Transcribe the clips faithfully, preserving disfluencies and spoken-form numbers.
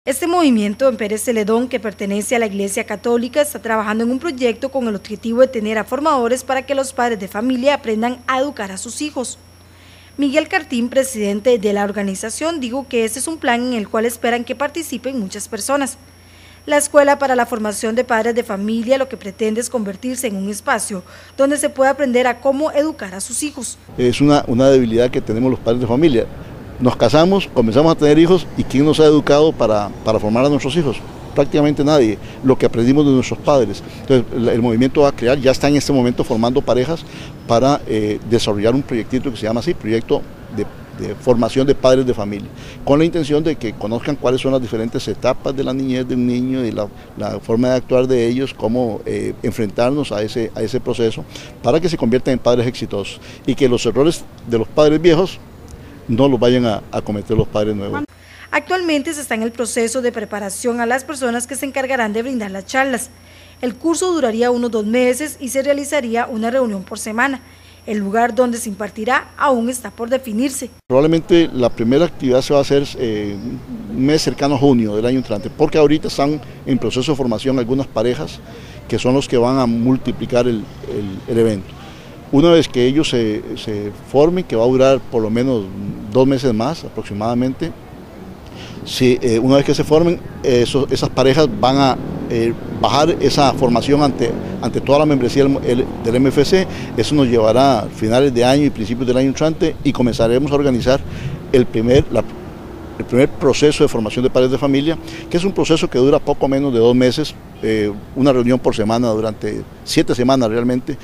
Este movimiento en Pérez Celedón, que pertenece a la Iglesia Católica, está trabajando en un proyecto con el objetivo de tener a formadores para que los padres de familia aprendan a educar a sus hijos. Miguel Cartín, presidente de la organización, dijo que este es un plan en el cual esperan que participen muchas personas. La Escuela para la Formación de Padres de Familia lo que pretende es convertirse en un espacio donde se pueda aprender a cómo educar a sus hijos. Es una, una debilidad que tenemos los padres de familia. Nos casamos, comenzamos a tener hijos y ¿quién nos ha educado para, para formar a nuestros hijos? Prácticamente nadie, lo que aprendimos de nuestros padres. Entonces el, el movimiento va a crear, ya está en este momento formando parejas para eh, desarrollar un proyectito que se llama así, proyecto de, de formación de padres de familia, con la intención de que conozcan cuáles son las diferentes etapas de la niñez de un niño y la, la forma de actuar de ellos, cómo eh, enfrentarnos a ese, a ese proceso para que se conviertan en padres exitosos y que los errores de los padres viejos no los vayan a, a cometer los padres nuevos. Actualmente se está en el proceso de preparación a las personas que se encargarán de brindar las charlas. El curso duraría unos dos meses y se realizaría una reunión por semana. El lugar donde se impartirá aún está por definirse. Probablemente la primera actividad se va a hacer eh, un mes cercano a junio del año entrante, porque ahorita están en proceso de formación algunas parejas que son los que van a multiplicar el, el, el evento. Una vez que ellos se, se formen, que va a durar por lo menos dos meses más aproximadamente, si, eh, una vez que se formen, eso, esas parejas van a eh, bajar esa formación ante, ante toda la membresía del, del M F C. Eso nos llevará a finales de año y principios del año entrante y comenzaremos a organizar el primer, la, el primer proceso de formación de padres de familia, que es un proceso que dura poco menos de dos meses, eh, una reunión por semana durante siete semanas realmente.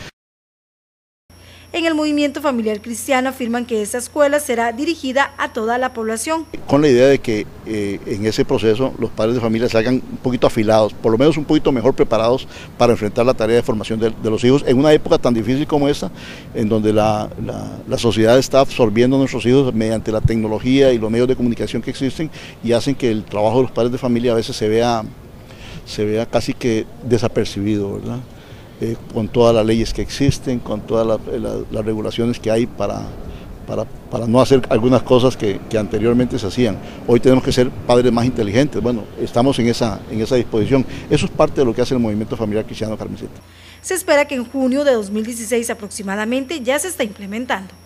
En el movimiento familiar cristiano afirman que esta escuela será dirigida a toda la población. Con la idea de que eh, en ese proceso los padres de familia salgan un poquito afilados, por lo menos un poquito mejor preparados para enfrentar la tarea de formación de, de los hijos en una época tan difícil como esta, en donde la, la, la sociedad está absorbiendo a nuestros hijos mediante la tecnología y los medios de comunicación que existen y hacen que el trabajo de los padres de familia a veces se vea, se vea casi que desapercibido, ¿verdad? Eh, con todas las leyes que existen, con todas la, la, las regulaciones que hay para, para, para no hacer algunas cosas que, que anteriormente se hacían. Hoy tenemos que ser padres más inteligentes. Bueno, estamos en esa, en esa disposición. Eso es parte de lo que hace el movimiento familiar cristiano Carmencita. Se espera que en junio de dos mil dieciséis aproximadamente ya se está implementando.